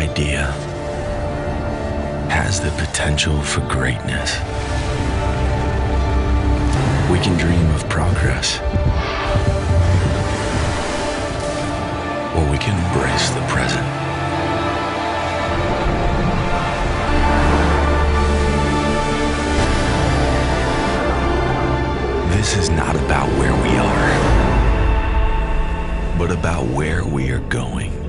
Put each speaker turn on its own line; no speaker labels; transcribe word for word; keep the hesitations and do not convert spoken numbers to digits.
idea has the potential for greatness. We can dream of progress, or we can embrace the present. This is not about where we are, but about where we are going.